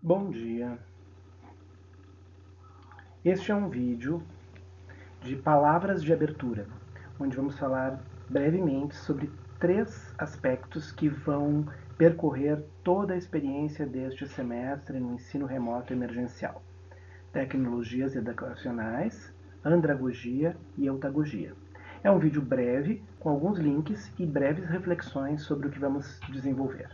Bom dia! Este é um vídeo de palavras de abertura, onde vamos falar brevemente sobre 3 aspectos que vão percorrer toda a experiência deste semestre no ensino remoto emergencial: tecnologias educacionais, andragogia e eutagogia. É um vídeo breve, com alguns links e breves reflexões sobre o que vamos desenvolver.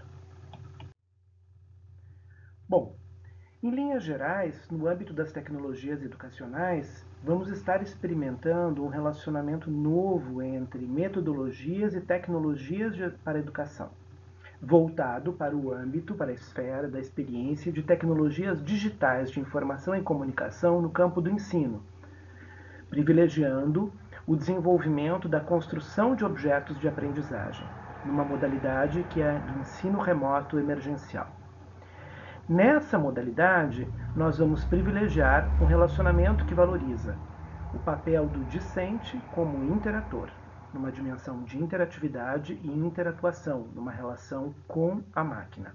Bom, em linhas gerais, no âmbito das tecnologias educacionais, vamos estar experimentando um relacionamento novo entre metodologias e tecnologias para a educação, voltado para o âmbito, para a esfera da experiência de tecnologias digitais de informação e comunicação no campo do ensino, privilegiando o desenvolvimento da construção de objetos de aprendizagem, numa modalidade que é do ensino remoto emergencial. Nessa modalidade, nós vamos privilegiar um relacionamento que valoriza o papel do discente como interator, numa dimensão de interatividade e interatuação, numa relação com a máquina.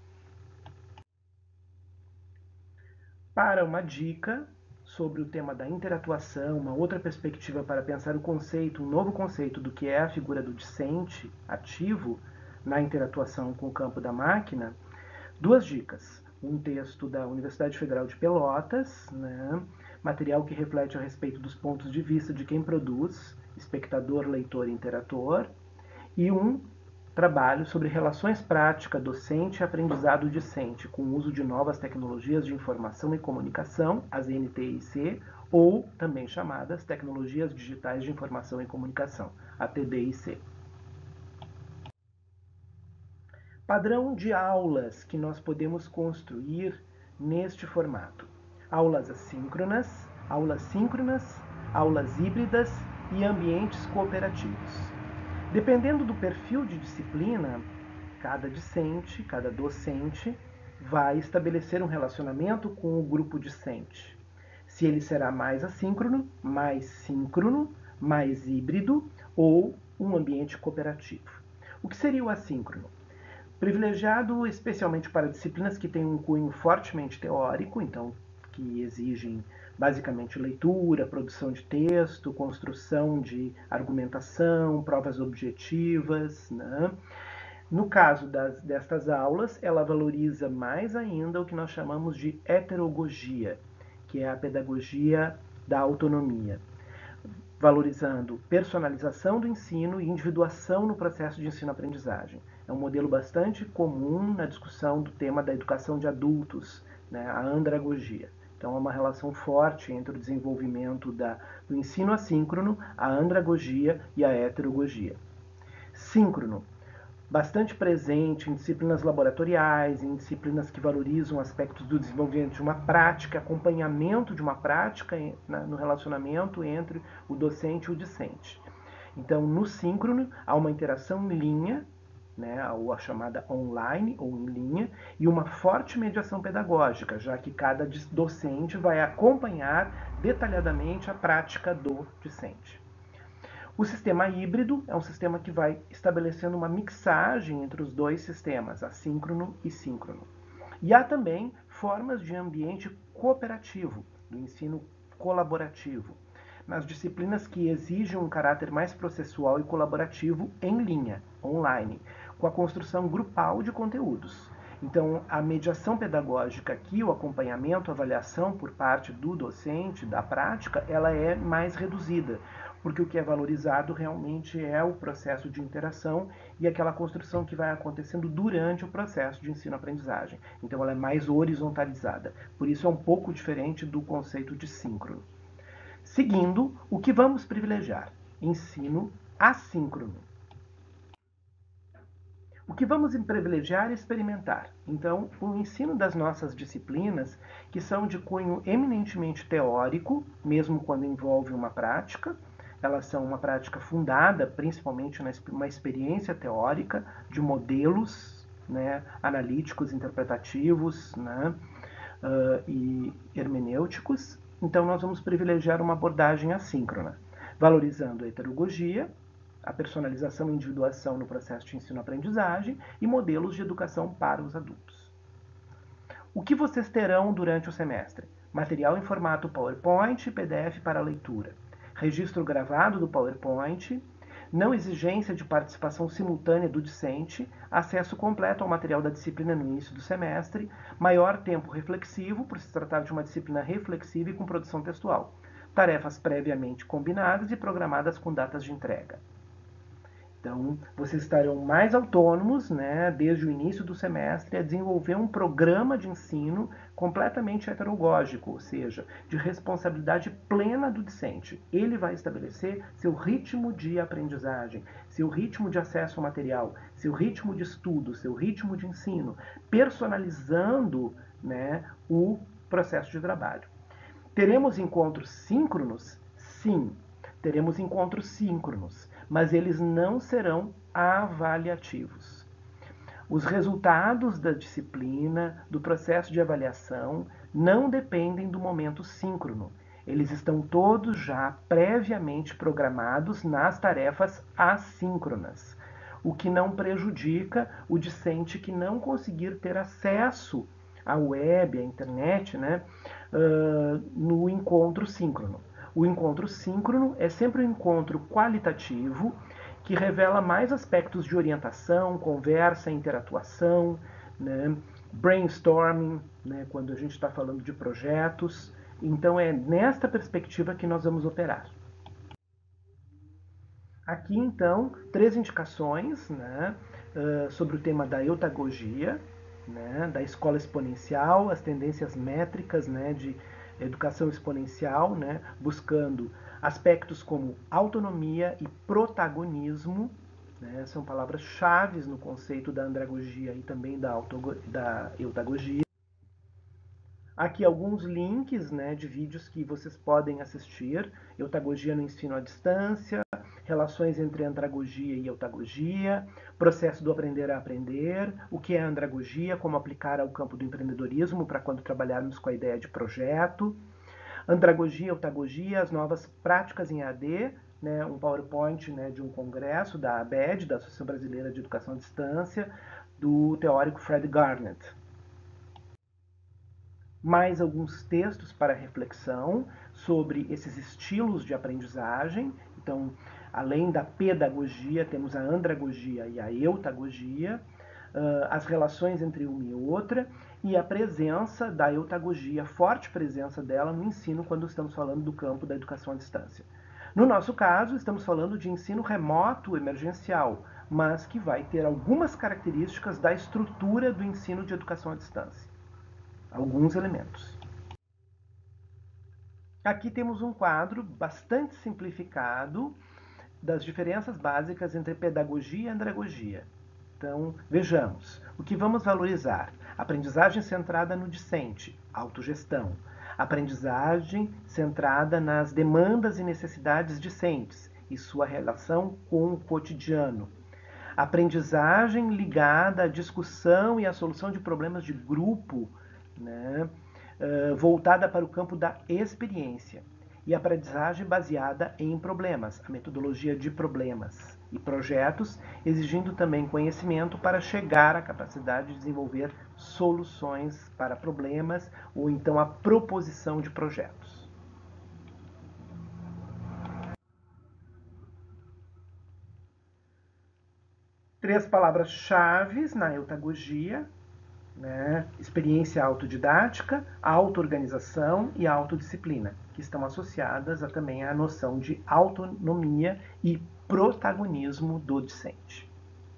Para uma dica sobre o tema da interatuação, uma outra perspectiva para pensar o conceito, um novo conceito do que é a figura do discente ativo na interatuação com o campo da máquina, 2 dicas. Um texto da Universidade Federal de Pelotas, material que reflete a respeito dos pontos de vista de quem produz, espectador, leitor e interator, e um trabalho sobre relações práticas docente e aprendizado discente, com o uso de novas tecnologias de informação e comunicação, as NTIC, ou também chamadas Tecnologias Digitais de Informação e Comunicação, a TDIC. Padrão de aulas que nós podemos construir neste formato: aulas assíncronas, aulas síncronas, aulas híbridas e ambientes cooperativos. Dependendo do perfil de disciplina, cada discente, cada docente vai estabelecer um relacionamento com o grupo discente. Se ele será mais assíncrono, mais síncrono, mais híbrido ou um ambiente cooperativo. O que seria o assíncrono? Privilegiado especialmente para disciplinas que têm um cunho fortemente teórico, então que exigem basicamente leitura, produção de texto, construção de argumentação, provas objetivas, No caso destas aulas, ela valoriza mais ainda o que nós chamamos de heterogogia, que é a pedagogia da autonomia, valorizando personalização do ensino e individuação no processo de ensino-aprendizagem. É um modelo bastante comum na discussão do tema da educação de adultos, a andragogia. Então, há uma relação forte entre o desenvolvimento do ensino assíncrono, a andragogia e a heterogogia. Síncrono, bastante presente em disciplinas laboratoriais, em disciplinas que valorizam aspectos do desenvolvimento de uma prática, acompanhamento de uma prática no relacionamento entre o docente e o discente. Então, no síncrono, há uma interação em linha, a chamada online ou em linha, e uma forte mediação pedagógica, já que cada docente vai acompanhar detalhadamente a prática do discente. O sistema híbrido é um sistema que vai estabelecendo uma mixagem entre os dois sistemas, assíncrono e síncrono. E há também formas de ambiente cooperativo, do ensino colaborativo, nas disciplinas que exigem um caráter mais processual e colaborativo em linha, online, com a construção grupal de conteúdos. Então, a mediação pedagógica aqui, o acompanhamento, a avaliação por parte do docente, da prática, ela é mais reduzida, porque o que é valorizado realmente é o processo de interação e aquela construção que vai acontecendo durante o processo de ensino-aprendizagem. Então, ela é mais horizontalizada. Por isso, é um pouco diferente do conceito de síncrono. Seguindo, o que vamos privilegiar? Ensino assíncrono. O que vamos privilegiar é experimentar. Então, o ensino das nossas disciplinas, que são de cunho eminentemente teórico, mesmo quando envolve uma prática, elas são uma prática fundada principalmente numa experiência teórica de modelos analíticos, interpretativos e hermenêuticos. Então, nós vamos privilegiar uma abordagem assíncrona, valorizando a heterogogia, a personalização e individuação no processo de ensino-aprendizagem e modelos de educação para os adultos. O que vocês terão durante o semestre? Material em formato PowerPoint e PDF para leitura. Registro gravado do PowerPoint, não exigência de participação simultânea do discente, acesso completo ao material da disciplina no início do semestre, maior tempo reflexivo, por se tratar de uma disciplina reflexiva e com produção textual. Tarefas previamente combinadas e programadas com datas de entrega. Então, vocês estarão mais autônomos, né, desde o início do semestre, a desenvolver um programa de ensino completamente heterogógico, ou seja, de responsabilidade plena do discente. Ele vai estabelecer seu ritmo de aprendizagem, seu ritmo de acesso ao material, seu ritmo de estudo, seu ritmo de ensino, personalizando, né, o processo de trabalho. Teremos encontros síncronos? Sim, teremos encontros síncronos, mas eles não serão avaliativos. Os resultados da disciplina, do processo de avaliação, não dependem do momento síncrono. Eles estão todos já previamente programados nas tarefas assíncronas, o que não prejudica o discente que não conseguir ter acesso à web, à internet, né, no encontro síncrono. O encontro síncrono é sempre um encontro qualitativo que revela mais aspectos de orientação, conversa, interatuação, né, brainstorming, né, quando a gente está falando de projetos. Então é nesta perspectiva que nós vamos operar. Aqui, então, 3 indicações, né, sobre o tema da eutagogia, né, da escola exponencial, as tendências métricas, né, de educação exponencial, né, buscando aspectos como autonomia e protagonismo, né, são palavras-chave no conceito da andragogia e também da eutagogia. Aqui alguns links, né, de vídeos que vocês podem assistir. Eutagogia no ensino à distância, relações entre andragogia e eutagogia, processo do aprender a aprender, o que é andragogia, como aplicar ao campo do empreendedorismo para quando trabalharmos com a ideia de projeto. Andragogia, eutagogia, as novas práticas em AD, né, um PowerPoint, né, de um congresso da ABED, da Associação Brasileira de Educação à Distância, do teórico Fred Garnett. Mais alguns textos para reflexão sobre esses estilos de aprendizagem. Então, além da pedagogia, temos a andragogia e a eutagogia, as relações entre uma e outra, e a presença da eutagogia, forte presença dela no ensino quando estamos falando do campo da educação à distância. No nosso caso, estamos falando de ensino remoto emergencial, mas que vai ter algumas características da estrutura do ensino de educação à distância. Alguns elementos. Aqui temos um quadro bastante simplificado das diferenças básicas entre pedagogia e andragogia. Então, vejamos. O que vamos valorizar? Aprendizagem centrada no discente, autogestão. Aprendizagem centrada nas demandas e necessidades discentes e sua relação com o cotidiano. Aprendizagem ligada à discussão e à solução de problemas de grupo, né, voltada para o campo da experiência, e aprendizagem baseada em problemas, a metodologia de problemas e projetos, exigindo também conhecimento para chegar à capacidade de desenvolver soluções para problemas ou então a proposição de projetos. Três palavras-chave na eutagogia, né? Experiência autodidática, auto-organização e autodisciplina, que estão associadas também à noção de autonomia e protagonismo do discente.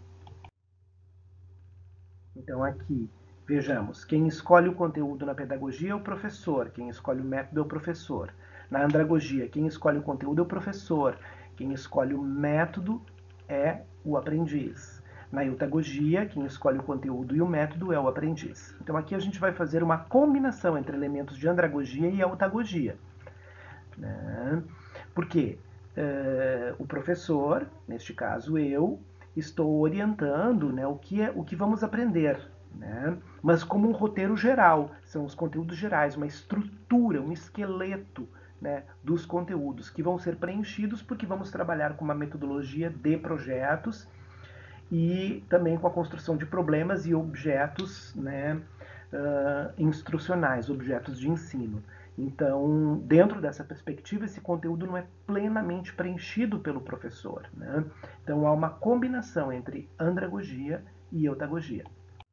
Então aqui, vejamos, quem escolhe o conteúdo na pedagogia é o professor, quem escolhe o método é o professor. Na andragogia, quem escolhe o conteúdo é o professor, quem escolhe o método é o aprendiz. Na eutagogia, quem escolhe o conteúdo e o método é o aprendiz. Então aqui a gente vai fazer uma combinação entre elementos de andragogia e eutagogia. Né? Porque o professor, neste caso eu, estou orientando, né, o que vamos aprender, né? Mas como um roteiro geral, são os conteúdos gerais, uma estrutura, um esqueleto, né, dos conteúdos que vão ser preenchidos porque vamos trabalhar com uma metodologia de projetos e também com a construção de problemas e objetos, né, instrucionais, objetos de ensino. Então, dentro dessa perspectiva, esse conteúdo não é plenamente preenchido pelo professor, né? Então, há uma combinação entre andragogia e eutagogia.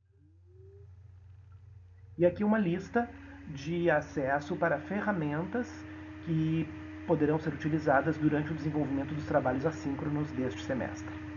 E aqui uma lista de acesso para ferramentas que poderão ser utilizadas durante o desenvolvimento dos trabalhos assíncronos deste semestre.